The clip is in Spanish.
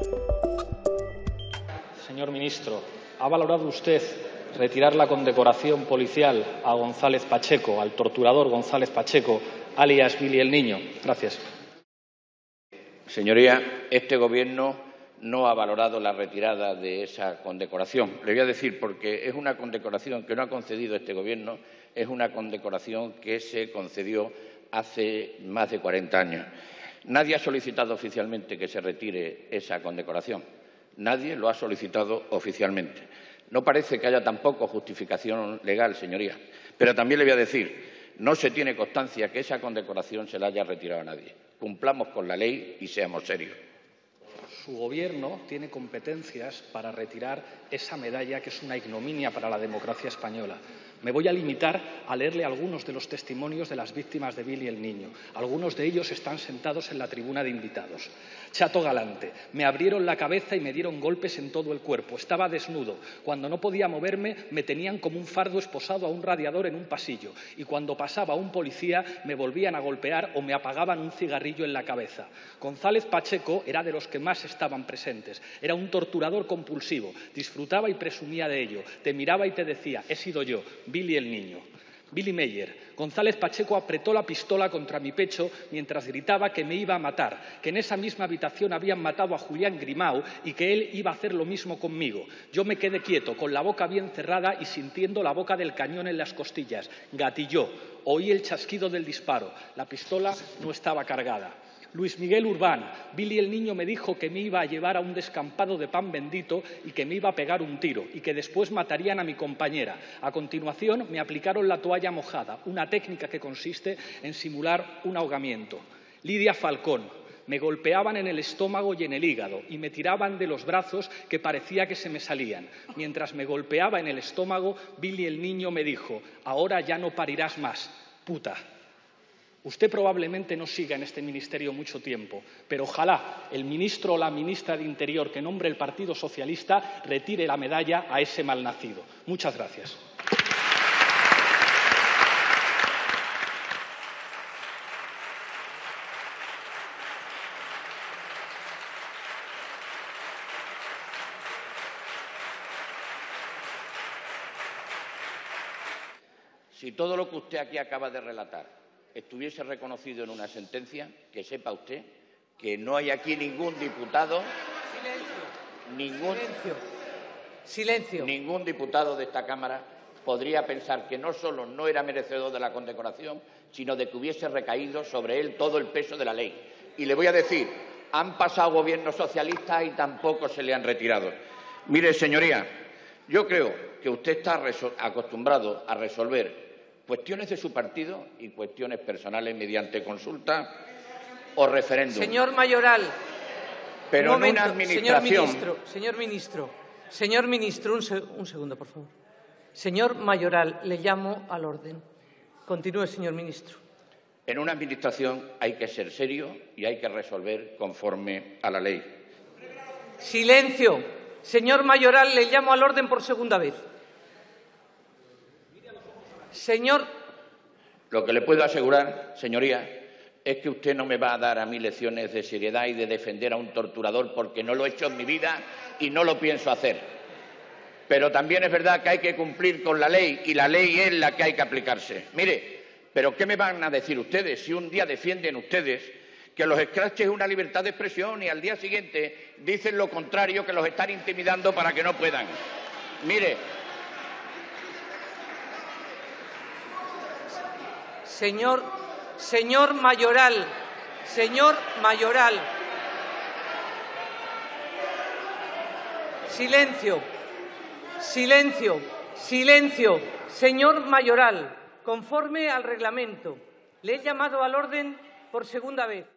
Señor ministro, ¿ha valorado usted retirar la condecoración policial a González Pacheco, al torturador González Pacheco, alias Billy el Niño? Gracias. Señoría, este Gobierno no ha valorado la retirada de esa condecoración. Le voy a decir porque es una condecoración que no ha concedido este Gobierno, es una condecoración que se concedió hace más de 40 años. Nadie ha solicitado oficialmente que se retire esa condecoración. Nadie lo ha solicitado oficialmente. No parece que haya tampoco justificación legal, señoría. Pero también le voy a decir, no se tiene constancia que esa condecoración se la haya retirado a nadie. Cumplamos con la ley y seamos serios. Su Gobierno tiene competencias para retirar esa medalla que es una ignominia para la democracia española. Me voy a limitar a leerle algunos de los testimonios de las víctimas de Billy el Niño. Algunos de ellos están sentados en la tribuna de invitados. Chato Galante: me abrieron la cabeza y me dieron golpes en todo el cuerpo. Estaba desnudo. Cuando no podía moverme, me tenían como un fardo esposado a un radiador en un pasillo. Y cuando pasaba un policía, me volvían a golpear o me apagaban un cigarrillo en la cabeza. González Pacheco era de los que más estaban presentes. Era un torturador compulsivo. Disfrutaba y presumía de ello. Te miraba y te decía: he sido yo, Billy el Niño. Billy Meyer: González Pacheco apretó la pistola contra mi pecho mientras gritaba que me iba a matar, que en esa misma habitación habían matado a Julián Grimau y que él iba a hacer lo mismo conmigo. Yo me quedé quieto, con la boca bien cerrada y sintiendo la boca del cañón en las costillas. Gatilló. Oí el chasquido del disparo. La pistola no estaba cargada. Luis Miguel Urbán: Billy el Niño me dijo que me iba a llevar a un descampado de pan bendito y que me iba a pegar un tiro y que después matarían a mi compañera. A continuación me aplicaron la toalla mojada, una técnica que consiste en simular un ahogamiento. Lidia Falcón: me golpeaban en el estómago y en el hígado y me tiraban de los brazos que parecía que se me salían. Mientras me golpeaba en el estómago, Billy el Niño me dijo: ahora ya no parirás más, puta. Usted probablemente no siga en este ministerio mucho tiempo, pero ojalá el ministro o la ministra de Interior que nombre el Partido Socialista retire la medalla a ese malnacido. Muchas gracias. Si todo lo que usted aquí acaba de relatar estuviese reconocido en una sentencia, que sepa usted que no hay aquí ningún diputado, ningún diputado de esta Cámara podría pensar que no solo no era merecedor de la condecoración, sino de que hubiese recaído sobre él todo el peso de la ley. Y le voy a decir, han pasado gobiernos socialistas y tampoco se le han retirado. Mire, señoría, yo creo que usted está acostumbrado a resolver cuestiones de su partido y cuestiones personales mediante consulta o referéndum. Señor Mayoral, pero un momento, en una administración... Señor ministro, un segundo, por favor. Señor Mayoral, le llamo al orden. Continúe, señor ministro. En una administración hay que ser serio y hay que resolver conforme a la ley. Silencio. Señor Mayoral, le llamo al orden por segunda vez. Señor. Lo que le puedo asegurar, señoría, es que usted no me va a dar a mí lecciones de seriedad y de defender a un torturador, porque no lo he hecho en mi vida y no lo pienso hacer. Pero también es verdad que hay que cumplir con la ley y la ley es la que hay que aplicarse. Mire, ¿pero qué me van a decir ustedes si un día defienden ustedes que los escraches es una libertad de expresión y al día siguiente dicen lo contrario, que los están intimidando para que no puedan? Mire... Señor Mayoral, silencio, señor Mayoral, conforme al reglamento, le he llamado al orden por segunda vez.